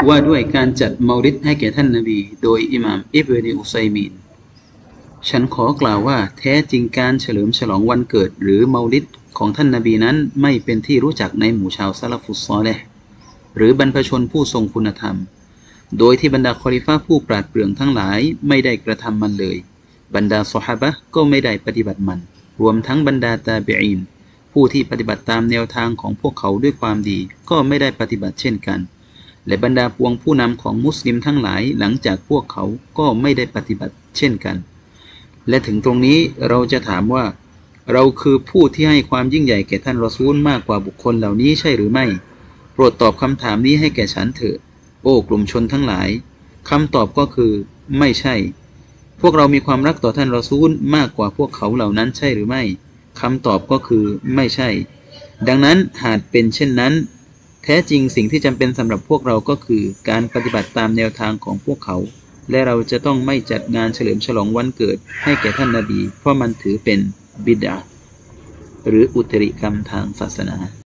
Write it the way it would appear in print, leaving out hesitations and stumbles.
ว่าด้วยการจัดเมาลิดให้แก่ท่านนบีโดยอิหม่ามอิบนุอุซัยมีนฉันขอกล่าวว่าแท้จริงการเฉลิมฉลองวันเกิดหรือเมาลิดของท่านนบีนั้นไม่เป็นที่รู้จักในหมู่ชาวซะลาฟุสซอลิห์หรือบรรพชนผู้ทรงคุณธรรมโดยที่บรรดาคอลิฟะห์ผู้ปราดเปรื่องทั้งหลายไม่ได้กระทำมันเลยบรรดาซอฮาบะห์ก็ไม่ได้ปฏิบัติมันรวมทั้งบรรดาตาบิอีนผู้ที่ปฏิบัติตามแนวทางของพวกเขาด้วยความดีก็ไม่ได้ปฏิบัติเช่นกันและบรรดาพวงผู้นำของมุสลิมทั้งหลายหลังจากพวกเขาก็ไม่ได้ปฏิบัติเช่นกันและถึงตรงนี้เราจะถามว่าเราคือผู้ที่ให้ความยิ่งใหญ่แก่ท่านรอซูลมากกว่าบุคคลเหล่านี้ใช่หรือไม่โปรดตอบคำถามนี้ให้แก่ฉันเถิดโอ้กลุ่มชนทั้งหลายคำตอบก็คือไม่ใช่พวกเรามีความรักต่อท่านรอซูลมากกว่าพวกเขาเหล่านั้นใช่หรือไม่คำตอบก็คือไม่ใช่ดังนั้นหากเป็นเช่นนั้นแท้จริงสิ่งที่จำเป็นสำหรับพวกเราก็คือการปฏิบัติตามแนวทางของพวกเขาและเราจะต้องไม่จัดงานเฉลิมฉลองวันเกิดให้แก่ท่านนบีเพราะมันถือเป็นบิดอะห์หรืออุตริกรรมทางศาสนา